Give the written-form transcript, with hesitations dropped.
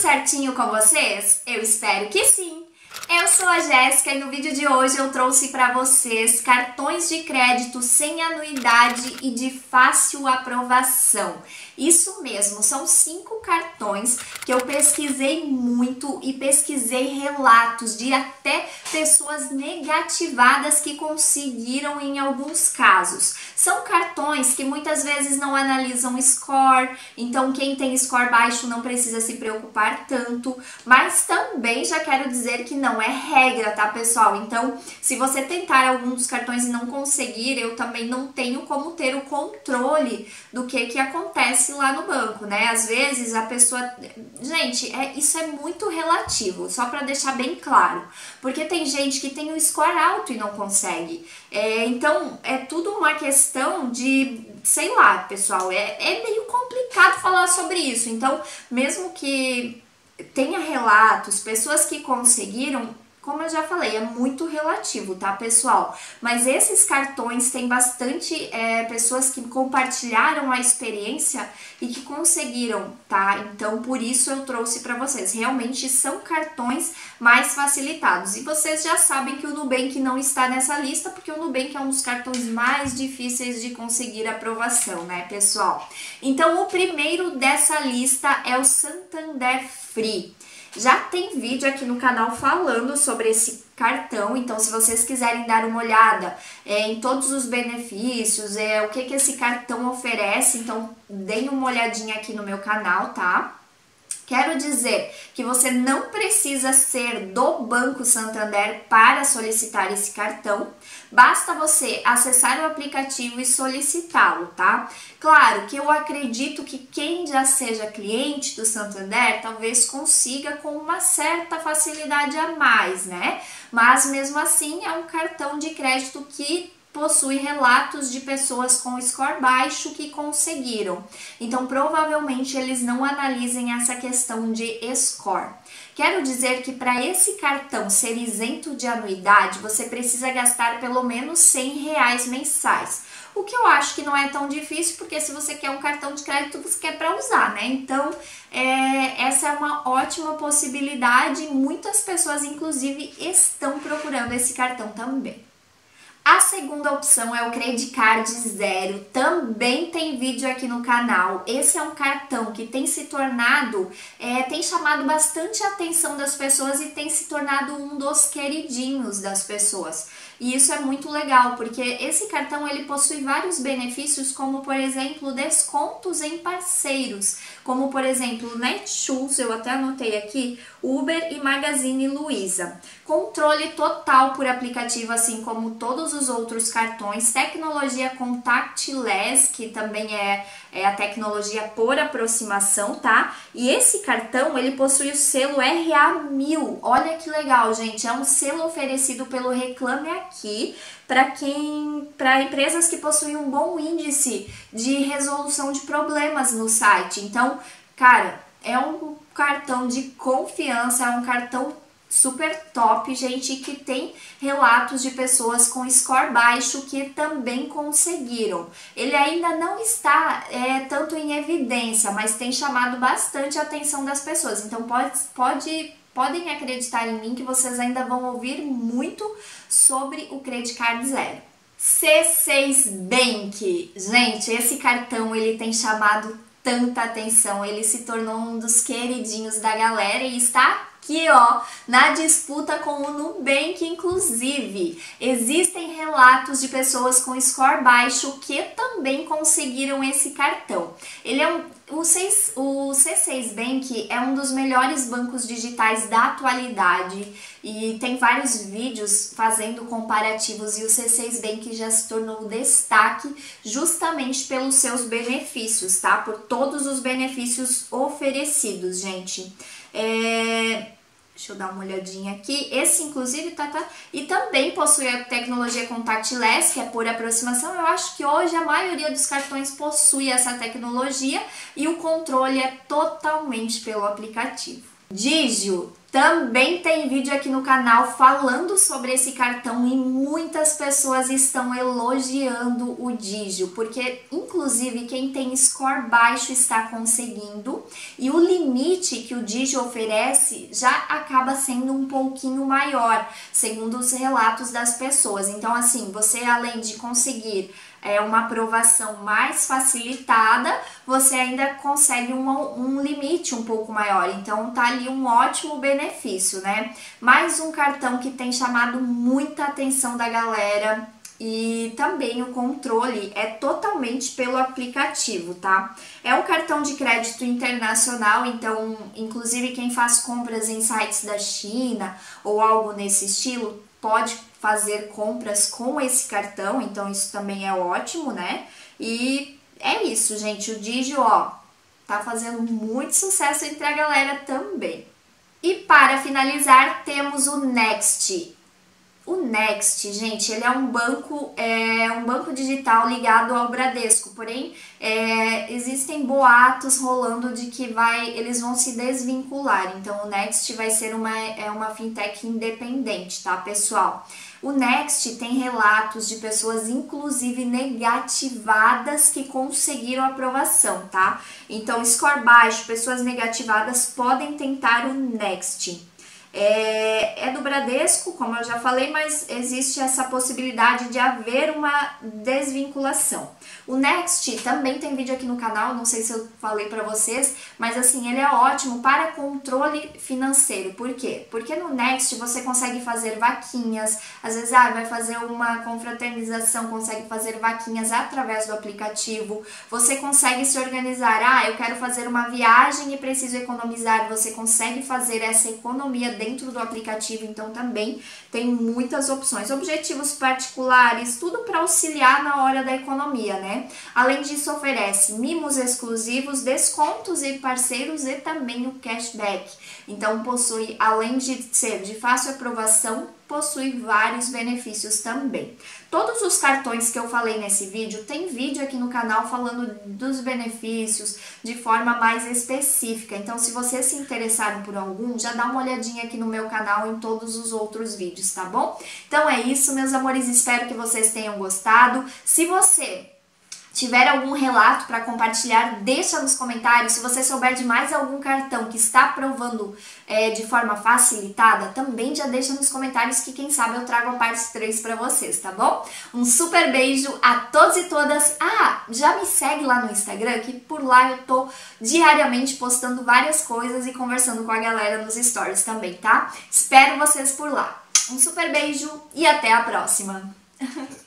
certinho com vocês? Eu espero que sim! Eu sou a Jéssica e no vídeo de hoje eu trouxe para vocês cartões de crédito sem anuidade e de fácil aprovação. Isso mesmo, são 5 cartões que eu pesquisei muito e pesquisei relatos de até pessoas negativadas que conseguiram em alguns casos. São cartões que muitas vezes não analisam score, então quem tem score baixo não precisa se preocupar tanto, mas também já quero dizer que não é regra, tá, pessoal? Então, se você tentar algum dos cartões e não conseguir, eu também não tenho como ter o controle do que acontece lá no banco, né? Às vezes a pessoa... Gente, isso é muito relativo, só para deixar bem claro, porque tem gente que tem um score alto e não consegue. Então, é tudo uma questão de... Sei lá, pessoal, é meio complicado falar sobre isso. Então, mesmo que tenha relatos, pessoas que conseguiram, como eu já falei, é muito relativo, tá, pessoal? Mas esses cartões tem bastante pessoas que compartilharam a experiência e que conseguiram, tá? Então, por isso eu trouxe para vocês. Realmente são cartões mais facilitados. E vocês já sabem que o Nubank não está nessa lista, porque o Nubank é um dos cartões mais difíceis de conseguir aprovação, né, pessoal? Então, o primeiro dessa lista é o Santander Free. Já tem vídeo aqui no canal falando sobre esse cartão, então se vocês quiserem dar uma olhada em todos os benefícios, o que esse cartão oferece, então deem uma olhadinha aqui no meu canal, tá? Quero dizer que você não precisa ser do Banco Santander para solicitar esse cartão, basta você acessar o aplicativo e solicitá-lo, tá? Claro que eu acredito que quem já seja cliente do Santander talvez consiga com uma certa facilidade a mais, né? Mas mesmo assim é um cartão de crédito que possui relatos de pessoas com score baixo que conseguiram. Então, provavelmente, eles não analisem essa questão de score. Quero dizer que para esse cartão ser isento de anuidade, você precisa gastar pelo menos R$100 mensais. O que eu acho que não é tão difícil, porque se você quer um cartão de crédito, você quer para usar, né? Então, essa é uma ótima possibilidade. Muitas pessoas, inclusive, estão procurando esse cartão também. A segunda opção é o Credit Card Zero, também tem vídeo aqui no canal. Esse é um cartão que tem se tornado, tem chamado bastante a atenção das pessoas e tem se tornado um dos queridinhos das pessoas. E isso é muito legal, porque esse cartão ele possui vários benefícios, como por exemplo, descontos em parceiros, como por exemplo, Netshoes, eu até anotei aqui, Uber e Magazine Luiza. Controle total por aplicativo, assim como todos os outros cartões, tecnologia contactless, que também é a tecnologia por aproximação, tá? E esse cartão, ele possui o selo RA1000, olha que legal, gente, é um selo oferecido pelo Reclame Aqui, para empresas que possuem um bom índice de resolução de problemas no site. Então, cara, é um cartão de confiança, é um cartão super top, gente, que tem relatos de pessoas com score baixo que também conseguiram. Ele ainda não está tanto em evidência, mas tem chamado bastante a atenção das pessoas. Então podem acreditar em mim que vocês ainda vão ouvir muito sobre o Credit Card Zero. C6 Bank. Gente, esse cartão ele tem chamado tanta atenção, ele se tornou um dos queridinhos da galera e está aqui, ó, na disputa com o Nubank, inclusive. Existem relatos de pessoas com score baixo que também conseguiram esse cartão. Ele o C6 Bank é um dos melhores bancos digitais da atualidade e tem vários vídeos fazendo comparativos e o C6 Bank já se tornou destaque justamente pelos seus benefícios, tá? Por todos os benefícios oferecidos, gente. Deixa eu dar uma olhadinha aqui. Esse, inclusive, e também possui a tecnologia contactless, que é por aproximação. Eu acho que hoje a maioria dos cartões possui essa tecnologia e o controle é totalmente pelo aplicativo. Digio, também tem vídeo aqui no canal falando sobre esse cartão e muitas pessoas estão elogiando o Digio, porque inclusive quem tem score baixo está conseguindo e o limite que o Digio oferece já acaba sendo um pouquinho maior, segundo os relatos das pessoas. Então assim, você além de conseguir uma aprovação mais facilitada, você ainda consegue um limite um pouco maior, então tá ali um ótimo benefício, né? Mais um cartão que tem chamado muita atenção da galera e também o controle é totalmente pelo aplicativo, tá? É um cartão de crédito internacional, então inclusive quem faz compras em sites da China ou algo nesse estilo pode fazer compras com esse cartão, então isso também é ótimo, né? E é isso, gente, o Digio, ó, tá fazendo muito sucesso entre a galera também. E para finalizar, temos o Next. O Next, gente, ele é um banco digital ligado ao Bradesco, porém existem boatos rolando de que eles vão se desvincular, então o Next vai ser uma fintech independente, tá, pessoal? O Next tem relatos de pessoas, inclusive, negativadas que conseguiram aprovação, tá? Então, score baixo, pessoas negativadas podem tentar o Next. É do Bradesco, como eu já falei, mas existe essa possibilidade de haver uma desvinculação. O Next também tem vídeo aqui no canal, não sei se eu falei pra vocês, mas assim, ele é ótimo para controle financeiro. Por quê? Porque no Next você consegue fazer vaquinhas, às vezes vai fazer uma confraternização, consegue fazer vaquinhas através do aplicativo, você consegue se organizar, eu quero fazer uma viagem e preciso economizar, você consegue fazer essa economia dentro do aplicativo, então também tem muitas opções, objetivos particulares, tudo para auxiliar na hora da economia, né? Além disso, oferece mimos exclusivos, descontos e parceiros e também o cashback. Então possui, além de ser de fácil aprovação, possui vários benefícios também. Todos os cartões que eu falei nesse vídeo, tem vídeo aqui no canal falando dos benefícios de forma mais específica. Então, se vocês se interessarem por algum, já dá uma olhadinha aqui no meu canal em todos os outros vídeos, tá bom? Então é isso, meus amores, espero que vocês tenham gostado. Se você tiver algum relato para compartilhar, deixa nos comentários. Se você souber de mais algum cartão que está aprovando de forma facilitada, também já deixa nos comentários que quem sabe eu trago a parte 3 para vocês, tá bom? Um super beijo a todos e todas. Já me segue lá no Instagram, que por lá eu tô diariamente postando várias coisas e conversando com a galera nos stories também, tá? Espero vocês por lá. Um super beijo e até a próxima!